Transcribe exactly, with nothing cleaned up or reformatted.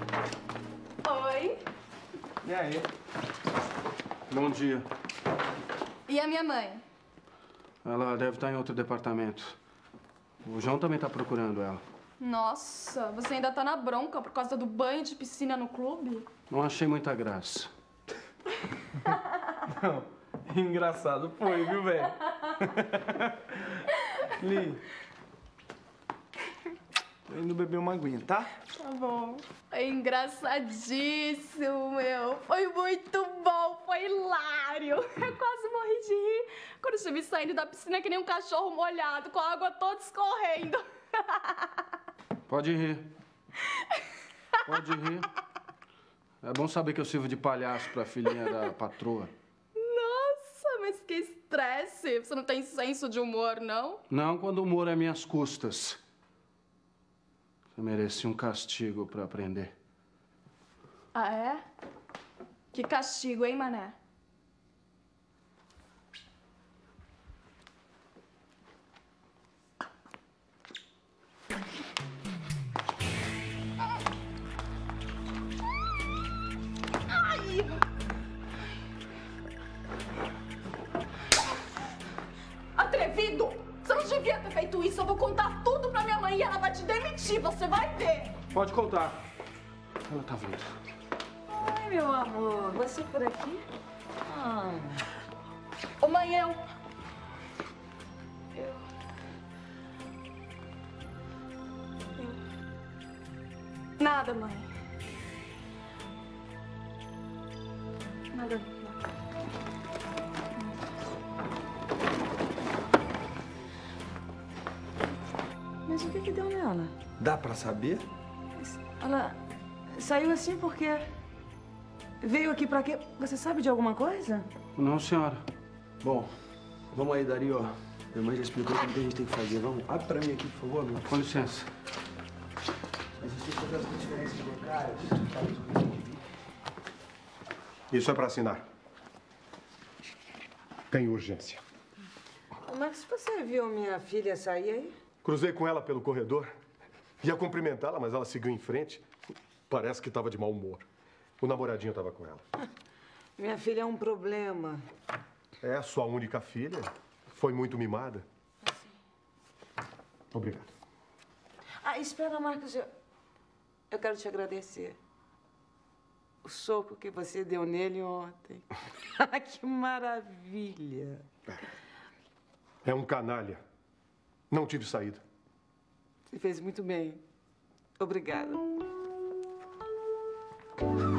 Oi. E aí? Bom dia. E a minha mãe? Ela deve estar em outro departamento. O João também está procurando ela. Nossa, você ainda tá na bronca por causa do banho de piscina no clube? Não achei muita graça. Não, engraçado foi, viu, velho? Li, tô indo beber uma aguinha, tá? Tá bom. É engraçadíssimo, meu. Foi muito bom, foi hilário. Eu quase morri de rir quando eu me saindo da piscina que nem um cachorro molhado, com a água toda escorrendo. Pode rir. Pode rir. É bom saber que eu sirvo de palhaço pra filhinha da patroa. Nossa, mas que estresse. Você não tem senso de humor, não? Não quando o humor é minhas custas. Você merecia um castigo pra aprender. Ah, é? Que castigo, hein, mané? Ai! Atrevido! Você não devia ter feito isso. Eu vou contar tudo pra minha mãe e ela vai te demitir. Você vai ver. Pode contar. Ela tá vindo. Oi, meu amor. Você por aqui? Ah. Ô, mãe, eu... Eu... Eu... Nada, mãe. Nada, nada. Mas o que que deu nela? Dá pra saber? Ela saiu assim porque... Veio aqui pra quê? Você sabe de alguma coisa? Não, senhora. Bom, vamos aí, Dario. Minha mãe já explicou tudo que a gente tem que fazer. Vamos, abre pra mim aqui, por favor, meu. Com licença. Mas você tem que fazer as transferências bancárias. Isso é para assinar. Tem urgência. Mas você viu minha filha sair aí? Cruzei com ela pelo corredor. Ia cumprimentá-la, mas ela seguiu em frente. Parece que estava de mau humor. O namoradinho estava com ela. Minha filha é um problema. É sua única filha? Foi muito mimada? Obrigado. Ah, espera, Marcos. Eu, eu quero te agradecer. O soco que você deu nele ontem. Que maravilha. É um canalha. Não tive saída. Você fez muito bem. Obrigada.